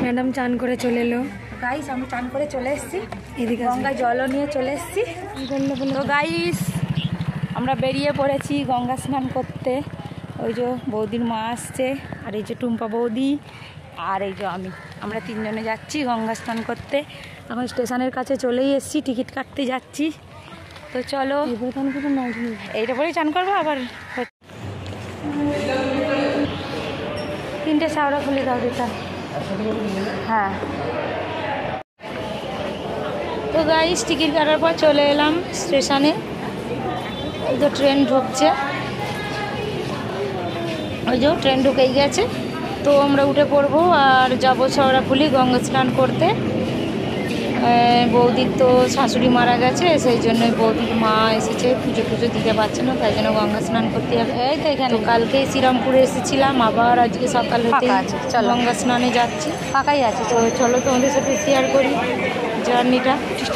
Madam চান করে চলে এলো। গাইস আমি চান করে চলে এসেছি, এদিকে গঙ্গায় জলও নিয়ে চলে এসেছি। তো গাইস আমরা বেরিয়ে পড়েছি গঙ্গা স্নান করতে। ওই যে বৌদির মা আসছে, আর এই যে টুম্পা বৌদি, আর এই যে আমরা তিনজনে যাচ্ছি গঙ্গা স্নান করতে। এখন স্টেশনের কাছে চলেই এসেছি, টিকিট কাটতে যাচ্ছি। তো চলো এইটা পরেই চান করবো। আবার 3টে শাওড়া খুলে দাও দিতা। হ্যাঁ তো গাইস টিকিট কাটার পর চলে এলাম স্টেশনে। এই তো ট্রেন ঢুকছে, ওই যে ট্রেন ঢুকেই গেছে। তো আমরা উঠে পড়বো আর যাবো শেওড়াফুলি গঙ্গা স্নান করতে। বৌদির তো শাশুড়ি মারা গেছে, সেই জন্য বৌদির মা এসেছে, পুজো টুজো দিতে পারছে না, তাই জন্য গঙ্গা স্নান করতে যাবে। এই তো এখানে কালকেই শ্রীরামপুরে এসেছিলাম, আবার আজকে সকাল হতে গঙ্গা স্নানে যাচ্ছি। ফাঁকাই আছে, তো চলো তোমাদের সাথে শেয়ার করি জার্নিটা।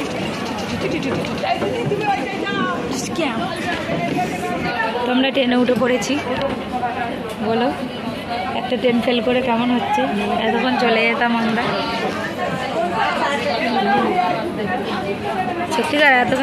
তো আমরা ট্রেনে উঠে পড়েছি। বলো একটা ট্রেন ফেল করে কেমন হচ্ছে? এতক্ষণ চলে যেতাম আমরা, সত্যিকার এতক্ষণ।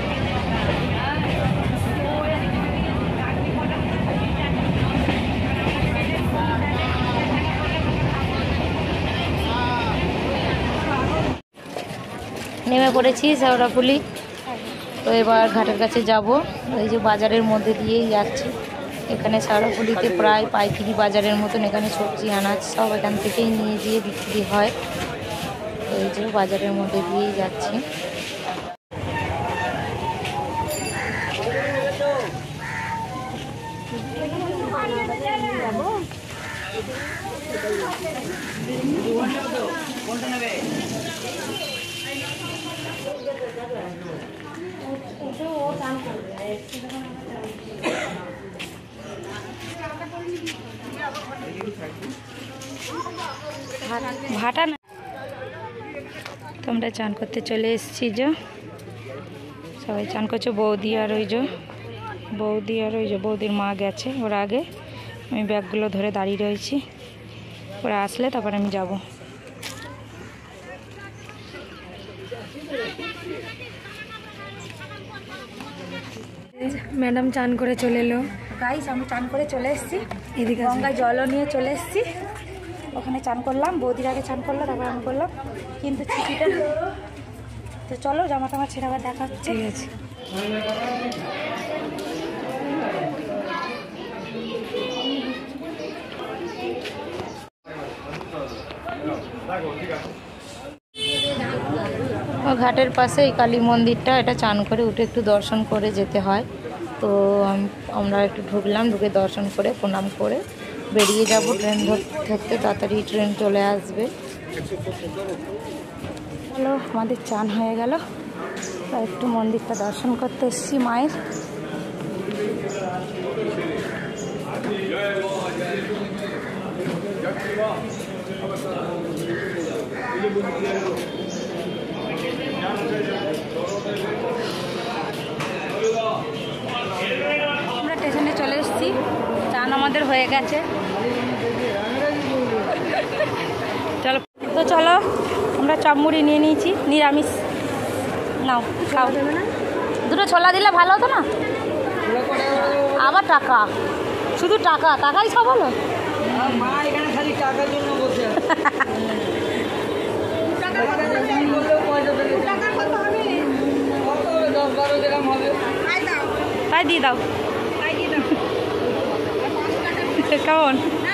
নেমে পড়েছি শেওড়াফুলি। তো এবার ঘাটের কাছে যাব। এই যে বাজারের মধ্যে দিয়েই যাচ্ছি। এখানে শেওড়াফুলিতে প্রায় পাইকারি বাজারের মতন, এখানে সবজি আনাজ সব এখান থেকেই নিয়ে গিয়ে বিক্রি হয়। তো এই যে বাজারের মধ্যে দিয়েই যাচ্ছি। ভাটা না, তোমরা চান করতে চলে এসেছি। যে সবাই চান করছে, বৌদি আর ওই যে বৌদির মা গেছে ওরা আগে। আমি ব্যাগগুলো ধরে দাঁড়িয়ে রয়েছি, ওরা আসলে তারপর আমি যাব। ম্যাডাম চান করে চলে এলো। গাইস আমি চান করে চলে এসেছি, এদিকে গঙ্গায় জলও নিয়ে চলে এসেছি। ওখানে চান করলাম, বৌদির আগে চান করলো, তারপর আমি করলাম। কিন্তু ছুটিটা, তো চলো জামা টামা ছেড়ে আবার দেখা হচ্ছে। ঠিক আছে। ঘাটের পাশে এই কালী মন্দিরটা, এটা চান করে উঠে একটু দর্শন করে যেতে হয়। তো আমরা একটু ঢুকলাম, ঢুকে দর্শন করে প্রণাম করে বেরিয়ে যাব। ট্রেন ধরতে তাড়াতাড়ি ট্রেন চলে আসবে। হ্যালো, আমাদের চান হয়ে গেল, একটু মন্দিরটা দর্শন করতে এসেছি মায়ের। আমরা স্টেশনে চলে এসেছি, চান আমাদের হয়ে গেছে। চলো তো চলো, আমরা চাপমুড়ি নিয়ে নিয়েছি, নিরামিষ। নাও খাও, দুটো ছোলা দিলে ভালো হতো না? আবার টাকা, শুধু টাকা, টাকাই সব হলো। তাই দিয়ে দাও কেমন?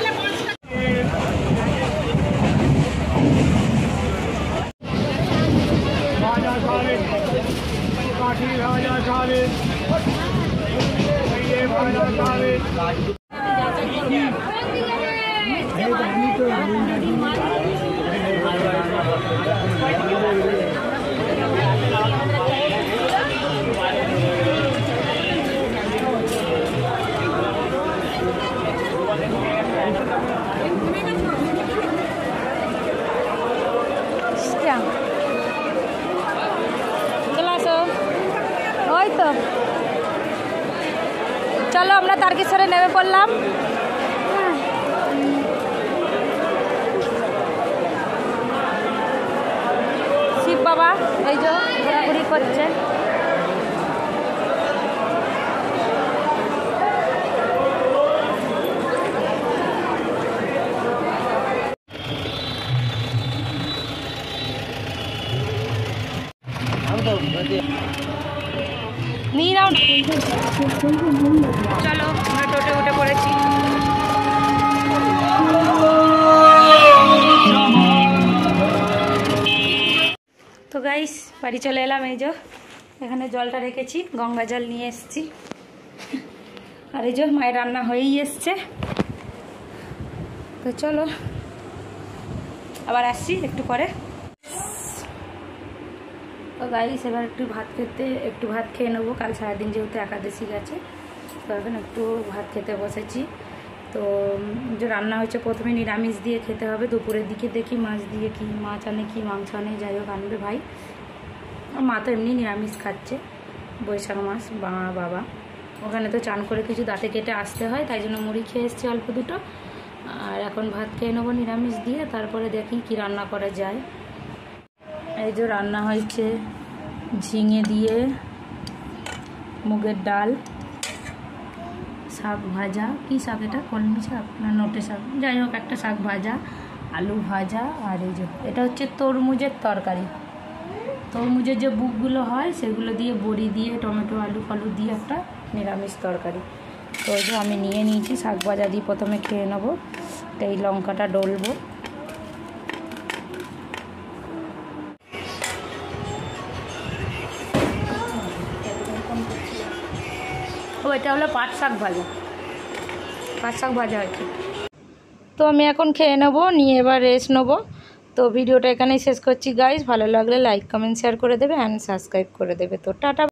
চলো আমরা তারকেশ্বরে নেমে পড়লাম। এই যে ঘোরাঘুরি করছে। নিয়ে নাও, চলো আমরা টোটে উঠে পড়েছি। তো গাইস বাড়ি চলে এলাম। এই যে এখানে জলটা রেখেছি, গঙ্গা জল নিয়ে এসেছি। আর এই যে মায়ের রান্না হয়েই এসছে। তো চলো আবার আসছি একটু পরে। তো গাইস এবার একটু ভাত খেয়ে নেবো। কাল সারাদিন যেহেতু একাদশী গেছে, তো এখন একটু ভাত খেতে বসেছি। তো যে রান্না হয়েছে প্রথমে নিরামিষ দিয়ে খেতে হবে, দুপুরের দিকে দেখি মাছ দিয়ে কি মাছ আনে কি মাংস আনে, যাই হোক আনবে ভাই। মা তো এমনি নিরামিষ খাচ্ছে, বৈশাখ মাস বাবা ওখানে তো চান করে কিছু দাঁতে কেটে আসতে হয়, তাই জন্য মুড়ি খেয়ে এসছি অল্প দুটো। আর এখন ভাত খেয়ে নেবো নিরামিষ দিয়ে, তারপরে দেখি কি রান্না করা যায়। এই যে রান্না হয়েছে ঝিঙে দিয়ে মুগের ডাল, শাক ভাজা, কি শাক এটা কলমি শাক না নোটে শাক, যাই হোক একটা শাক ভাজা, আলু ভাজা। আর এই যে এটা হচ্ছে তরমুজের তরকারি, তরমুজের যে বুকগুলো হয় সেগুলো দিয়ে বড়ি দিয়ে টমেটো আলু ফালু দিয়ে একটা নিরামিষ তরকারি। তো এই যে আমি নিয়ে নিয়েছি শাক ভাজা দিয়ে প্রথমে খেয়ে নেবো। এই লঙ্কাটা ডলবো। ও এটা হলো পাট শাক ভাজা হয়েছে। তো আমি এখন খেয়ে নেবো, নিয়ে এবার রেস্ট নেবো। তো ভিডিওটা এখানেই শেষ করছি গাইস। ভালো লাগলে লাইক কমেন্ট শেয়ার করে দেবে অ্যান্ড সাবস্ক্রাইব করে দেবে। তো টাটা।